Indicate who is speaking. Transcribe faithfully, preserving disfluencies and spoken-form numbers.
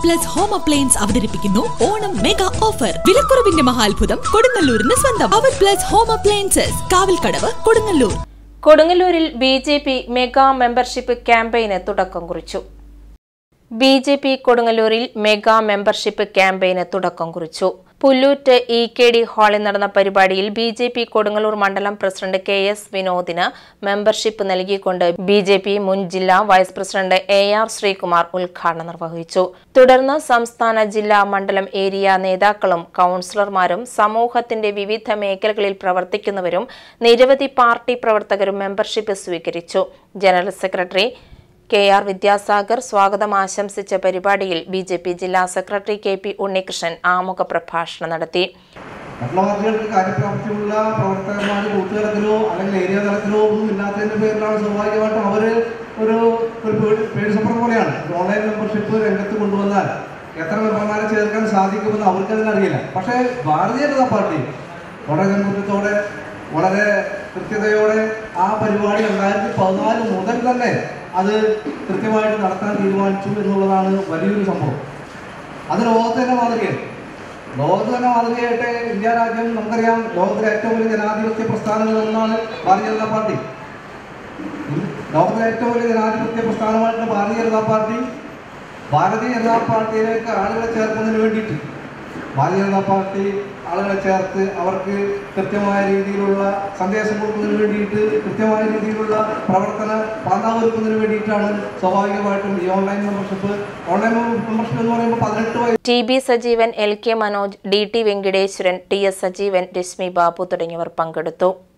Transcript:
Speaker 1: Plus home appliance അവതരിപ്പിക്കുന്നു Onam mega offer. വിലക്കുറവിന്റെ മഹാത്ഭുതം കൊടുങ്ങല്ലൂരിന് സ്വന്തം. അവർ plus home appliances, Kavalkadavu, Kodungallur.
Speaker 2: കൊടുങ്ങല്ലൂരിൽ B J P mega membership ക്യാമ്പയിന് തുടക്കം കുറിച്ചു. ബി ജെ പി കൊടുങ്ങല്ലൂരിൽ മെഗാ മെമ്പർഷിപ്പ് ക്യാമ്പയിന് തുടക്കം കുറിച്ചു. പുല്ലൂറ്റ് ഇ കെ ഡി ഹാളിൽ നടന്ന പരിപാടിയിൽ ബി ജെ പി കൊടുങ്ങല്ലൂർ മണ്ഡലം പ്രസിഡന്റ് കെ എസ് വിനോദിന് മെമ്പർഷിപ്പ് നൽകിക്കൊണ്ട് ബി ജെ പി മുൻ ജില്ലാ vice president A R Sreekumar ഉദ്ഘാടനം നിർവഹിച്ചു. തുടർന്ന് സംസ്ഥാന, ജില്ലാ, മണ്ഡലം, ഏരിയ നേതാക്കളും കൌൺസിലർമാരും സമൂഹത്തിന്റെ വിവിധ മേഖലകളിൽ പ്രവർത്തിക്കുന്നവരും നിരവധി പാർട്ടി പ്രവർത്തകരും മെമ്പർഷിപ്പ് സ്വീകരിച്ചു. General secretary K R Vidyasagar സ്വാഗതം ആശംസിച്ച പരിപാടിയിൽ ബി ജെ പി ജില്ലാ സെക്രട്ടറി കെ പി ഉണ്ണികൃഷ്ണൻ ആമുഖ പ്രഭാഷണം നടത്തി.
Speaker 3: പാർട്ടികൾക്ക് കാര്യപ്രാപ്തിയുള്ള പ്രവർത്തകന്മാർ ബൂത്ത് തലത്തിലോ അല്ലെങ്കിൽ ഏരിയ തലത്തിലോ ഒന്നും ഇല്ലാത്തതിന്റെ പേരിലാണ് സ്വാഭാവികമായിട്ടും അവർ ഒരു ഒരു പേര് സപ്പറം പോലെയാണ്. ഓൺലൈൻ മെമ്പർഷിപ്പ് രംഗത്ത് കൊണ്ടുവന്നാൽ എത്ര മെമ്പർമാരെ ചേർക്കാൻ സാധിക്കുമെന്ന് അവർക്കതിനറിയില്ല. പക്ഷേ ഭാരതീയ ജനതാ പാർട്ടി വളരെ ജനപ്രതിയോടെ വളരെ കൃത്യതയോടെ ആ പരിപാടി രണ്ടായിരത്തി പതിനാല് മുതൽ തന്നെ അത് കൃത്യമായിട്ട് നടത്താൻ തീരുമാനിച്ചു എന്നുള്ളതാണ് വലിയൊരു സംഭവം. അത് ലോകത്ത് തന്നെ മാതൃകയാണ്. ലോകത്ത് തന്നെ മാതൃകയായിട്ട് ഇന്ത്യ രാജ്യം നമുക്കറിയാം, ലോകത്തിലെ ഏറ്റവും വലിയ ജനാധിപത്യ പ്രസ്ഥാനങ്ങളിൽ ഒന്നാണ് ഭാരതീയ ജനതാ പാർട്ടി. ലോകത്തിലെ ഏറ്റവും വലിയ ജനാധിപത്യ പ്രസ്ഥാനമായിട്ടുള്ള ഭാരതീയ ജനതാ പാർട്ടി ഭാരതീയ ജനതാ പാർട്ടിയിലേക്ക് ആളുകളെ ചേർക്കുന്നതിന് വേണ്ടിയിട്ട് ഭാരതീയ ജനതാ പാർട്ടി ആളുകളെ ചേർത്ത് അവർക്ക് കൃത്യമായ രീതിയിലുള്ള സന്ദേശം കൊടുക്കുന്നതിന് വേണ്ടിയിട്ട് കൃത്യമായ രീതിയിലുള്ള പ്രവർത്തന പാന്താവൊരുക്കുന്നതിന് വേണ്ടിയിട്ടാണ് സ്വാഭാവികമായിട്ടും ഈ ഓൺലൈൻ മെമ്പർഷിപ്പ് ഓൺലൈൻ മെമ്പർഷിപ്പ് എന്ന് പറയുമ്പോൾ പതിനെട്ട് വയസ്സ്.
Speaker 2: T B Sajeevan, L K Manoj, D T Venkiteswaran, T S Sajeevan, Rashmi Babu തുടങ്ങിയവർ പങ്കെടുത്തു.